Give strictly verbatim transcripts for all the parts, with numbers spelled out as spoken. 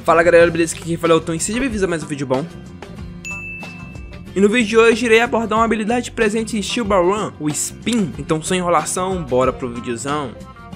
Fala galera, beleza? Aqui quem fala é o Tom e seja bem-vindo a mais um vídeo bom. E no vídeo de hoje irei abordar uma habilidade presente em Steel Ball Run, o Spin. Então sem enrolação, bora pro videozão.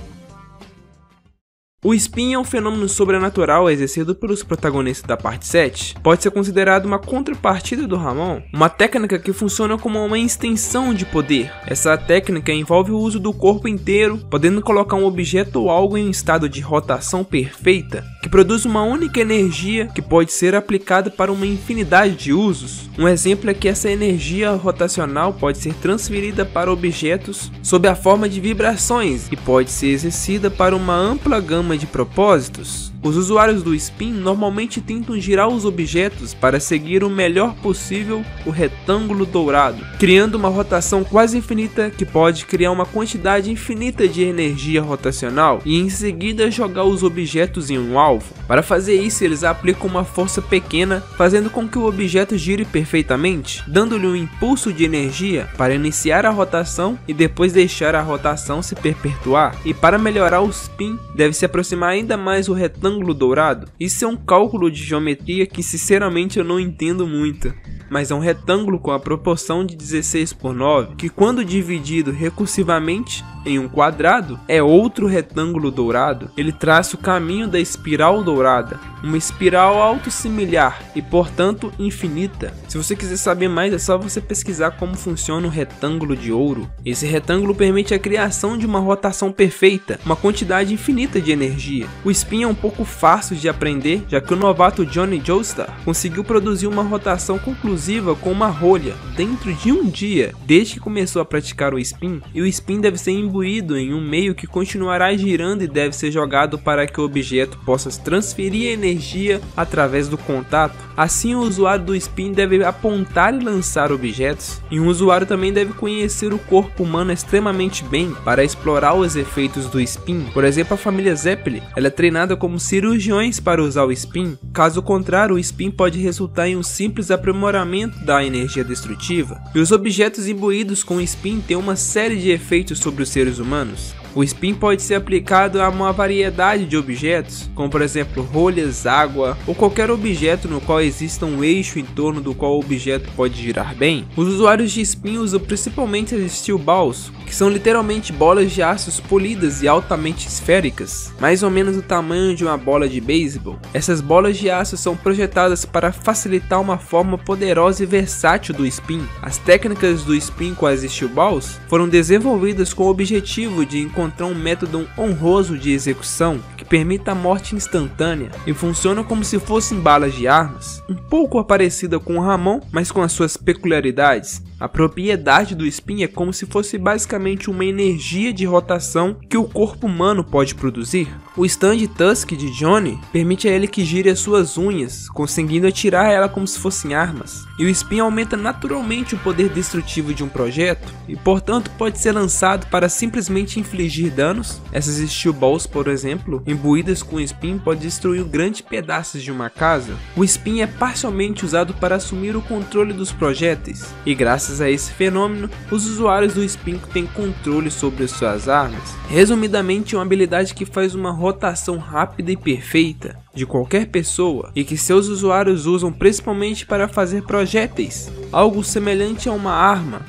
O Spin é um fenômeno sobrenatural exercido pelos protagonistas da parte sete. Pode ser considerado uma contrapartida do Ramon, uma técnica que funciona como uma extensão de poder. Essa técnica envolve o uso do corpo inteiro, podendo colocar um objeto ou algo em um estado de rotação perfeita, que produz uma única energia que pode ser aplicada para uma infinidade de usos. Um exemplo é que essa energia rotacional pode ser transferida para objetos sob a forma de vibrações e pode ser exercida para uma ampla gama de propósitos. Os usuários do Spin normalmente tentam girar os objetos para seguir o melhor possível o retângulo dourado, criando uma rotação quase infinita que pode criar uma quantidade infinita de energia rotacional e em seguida jogar os objetos em um alvo. Para fazer isso, eles aplicam uma força pequena, fazendo com que o objeto gire perfeitamente, dando-lhe um impulso de energia para iniciar a rotação e depois deixar a rotação se perpetuar. E para melhorar o Spin, deve-se aproximar ainda mais o retângulo dourado. Isso é um cálculo de geometria que sinceramente eu não entendo muito, mas é um retângulo com a proporção de dezesseis por nove, que quando dividido recursivamente em um quadrado é outro retângulo dourado. Ele traça o caminho da espiral dourada, uma espiral autossimilar e portanto infinita. Se você quiser saber mais, é só você pesquisar como funciona o retângulo de ouro. Esse retângulo permite a criação de uma rotação perfeita, uma quantidade infinita de energia. O Spin é um pouco fácil de aprender, já que o novato Johnny Joestar conseguiu produzir uma rotação conclusiva com uma rolha dentro de um dia, desde que começou a praticar o Spin. E o Spin deve ser imbuído em um meio que continuará girando e deve ser jogado para que o objeto possa transferir energia através do contato. Assim, o usuário do Spin deve apontar e lançar objetos, e um usuário também deve conhecer o corpo humano extremamente bem para explorar os efeitos do Spin. Por exemplo, a família Zeppelin, ela é treinada como cirurgiões para usar o Spin. Caso contrário, o Spin pode resultar em um simples aprimoramento da energia destrutiva. E os objetos imbuídos com o Spin têm uma série de efeitos sobre os seres humanos. O Spin pode ser aplicado a uma variedade de objetos, como por exemplo rolhas, água ou qualquer objeto no qual exista um eixo em torno do qual o objeto pode girar bem. Os usuários de Spin usam principalmente as Steel Balls, que são literalmente bolas de aços polidas e altamente esféricas, mais ou menos o tamanho de uma bola de beisebol. Essas bolas de aço são projetadas para facilitar uma forma poderosa e versátil do Spin. As técnicas do Spin com as Steel Balls foram desenvolvidas com o objetivo de encontrar um método honroso de execução que permita a morte instantânea e funciona como se fossem balas de armas, um pouco parecida com o Ramon, mas com as suas peculiaridades. A propriedade do Spin é como se fosse basicamente uma energia de rotação que o corpo humano pode produzir. O stand Tusk de Johnny permite a ele que gire as suas unhas, conseguindo atirar ela como se fossem armas. E o Spin aumenta naturalmente o poder destrutivo de um projeto e portanto pode ser lançado para simplesmente infligir danos. Essas Steel Balls, por exemplo, imbuídas com Spin, pode destruir grandes pedaços de uma casa. O Spin é parcialmente usado para assumir o controle dos projéteis e graças a esse fenômeno, os usuários do Spin têm controle sobre suas armas. Resumidamente, é uma habilidade que faz uma rotação rápida e perfeita de qualquer pessoa e que seus usuários usam principalmente para fazer projéteis, algo semelhante a uma arma.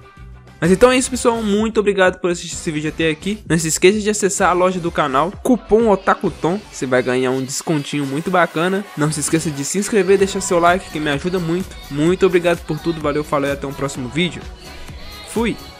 Mas então é isso, pessoal, muito obrigado por assistir esse vídeo até aqui. Não se esqueça de acessar a loja do canal, cupom OtakuTom, você vai ganhar um descontinho muito bacana. Não se esqueça de se inscrever e deixar seu like que me ajuda muito. Muito obrigado por tudo, valeu, falou e até um próximo vídeo. Fui!